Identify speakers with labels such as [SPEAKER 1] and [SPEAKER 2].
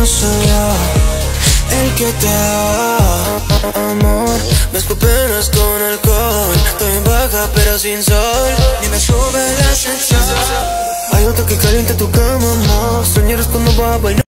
[SPEAKER 1] no soy yo el que te da amor. Mezclo penas con alcohol, estoy en baja pero sin sol, ni me sube la sensación. Hay otro que calienta tu cama, no. Soñar es cuando va a bailar.